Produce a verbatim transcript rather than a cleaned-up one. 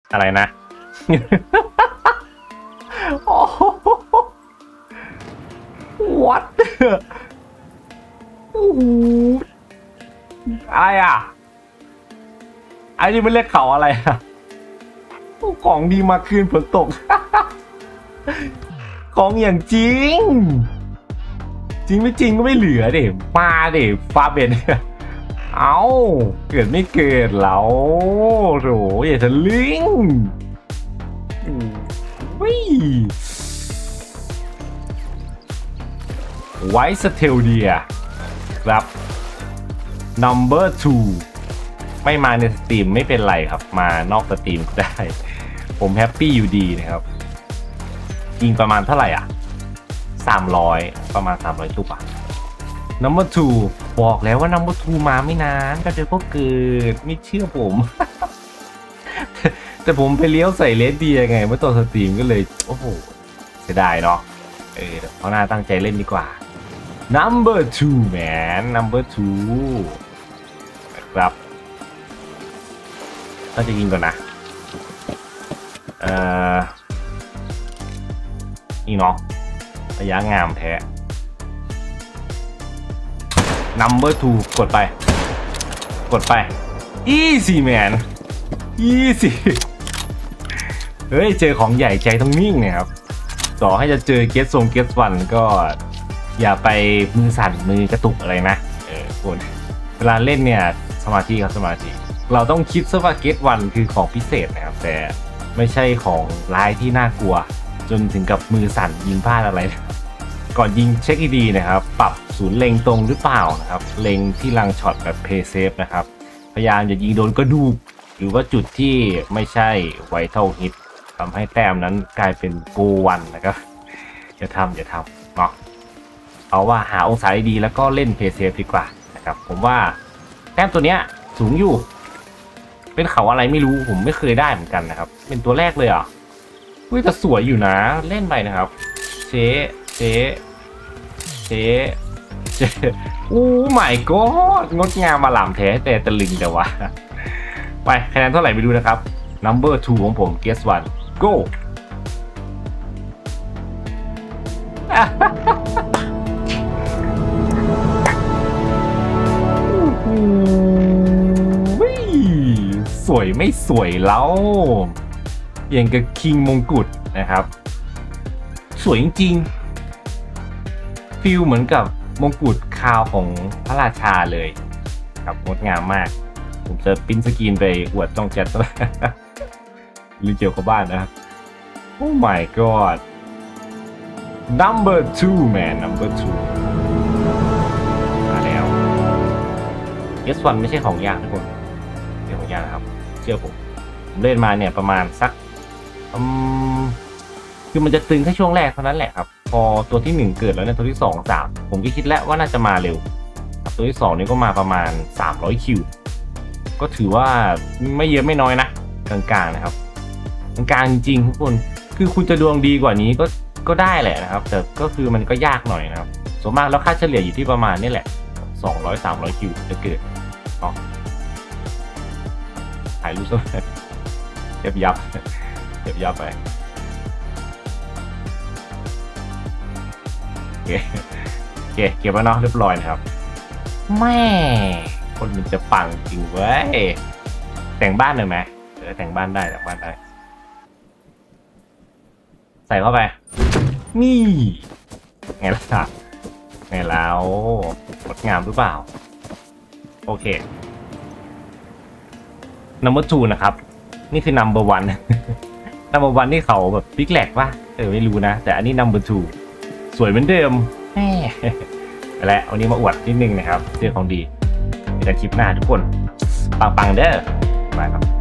อะไรนะโอ้ what โอ้โหอะไรอ่ะไอ้นี่มันเรียกเขาอะไรอ่ะของดีมาคืนฝนตก ของอย่างจริงจริงไม่จริงก็ไม่เหลือเด็มาเด็ฟาเบนเอาเกิดไม่เกิดแล้วโหอย่าทะลึ่งวิไวท์สเทลเดียครับ number two ไม่มาในสตรีมไม่เป็นไรครับมานอกสตรีมได้ผมแฮปปี้อยู่ดีนะครับยิงประมาณเท่าไหร่อ่ะสามร้อยประมาณสามร้อยชุบอ่ะ number two บอกแล้วว่า number two มาไม่นานก็เดี๋ยวก็เกิดไม่เชื่อผม แต่ผมไปเลี้ยวใส่เลดเดียไงเมื่อตอนสตรีมก็เลยโอ้โหเสียดายเนาะเออเพราะน่าตั้งใจเล่นดีกว่า number two man number two ครับเราจะยิงก่อนนะเอ่อนี่เนาะระยะงามแท้ number two กดไปกดไป easy man easy เฮ้ยเจอของใหญ่ใจต้องนิ่งเนี่ยครับต่อให้จะเจอเกสทรงเกสวันก็อย่าไปมือสั่นมือกระตุกอะไรนะเออคุณเวลาเล่นเนี่ยสมาธิครับสมาธิเราต้องคิดซะว่าเกสวันคือของพิเศษนะครับแต่ไม่ใช่ของร้ายที่น่ากลัวจนถึงกับมือสั่นยิงพลาดอะไรก่อนยิงเช็คดีๆนะครับปรับศูนย์เล็งตรงหรือเปล่านะครับเล็งที่ลังช็อตแบบเพย์เซฟนะครับพยายามอย่ายิงโดนกระดูกหรือว่าจุดที่ไม่ใช่ไวท์เท่าฮิตทำให้แต้มนั้นกลายเป็นโกวันนะครับอย่าทำอย่าทำเนาะเอาว่าหาองศาดีแล้วก็เล่นเพย์เซฟดีกว่านะครับผมว่าแต้มตัวเนี้ยสูงอยู่เป็นเขาอะไรไม่รู้ผมไม่เคยได้เหมือนกันนะครับเป็นตัวแรกเลยอ่ะอุ้ยแต่สวยอยู่นะเล่นไปนะครับเชเชเชเชอู้ไม่ก็งดงามมาหล่ำแท้แต่ตะลึงแต่ว่าไปคะแนนเท่าไหร่ไปดูนะครับ number two ของผม guess one go สวยไม่สวยแล้วอย่างกับคิงมงกุฎนะครับสวยจริงๆฟิลเหมือนกับมงกุฎคาวของพระราชาเลยครับงดงามมากผมจะปิ้นสกรีนไปอวดจ้องแจ็ตหรือเกี่ยวกับบ้านนะครับ Oh my god number two man number two มาแล้วเอสวันไม่ใช่ของยากทุกคนไม่ใช่ของยากนะครับเชื่อผมผมเล่นมาเนี่ยประมาณสักอืมคือมันจะตึงแค่ช่วงแรกเท่านั้นแหละครับพอตัวที่หนึ่งเกิดแล้วเนี่ยตัวที่สองสามผมก็คิดแล้วว่าน่าจะมาเร็วตัวที่สองนี่ก็มาประมาณสามร้อยคิวก็ถือว่าไม่เยอะไม่น้อยนะกลางๆนะครับกลางๆจริงๆทุกคนคือคุณจะดวงดีกว่านี้ก็ก็ได้แหละนะครับแต่ก็คือมันก็ยากหน่อยนะครับส่วนมากแล้วค่าเฉลี่ยอยู่ที่ประมาณนี่แหละสองร้อย สามร้อยคิวจะเกิดเนาะถ่ายรูปซะเก็บยับเก็บยับไปโอเคโอเคเก็บแล้วเนาะเรียบร้อยนะครับแม่คนมันจะปังจริงเว้ยแต่งบ้านหน่อยไหมเออแต่งบ้านได้แต่งบ้านได้ใส่เข้าไปนี่ไงล่ะไงแล้วงดงามหรือเปล่าโอเค number two นะครับนี่คือ number one number one ที่เขาแบบบิ๊กแหลกป่ะเออไม่รู้นะแต่อันนี้ number two สวยเหมือนเดิมแม่และวันนี้มาอวดนิดนึงนะครับเรื่องของดีในคลิปหน้าทุกคนปังๆเด้อไปครับ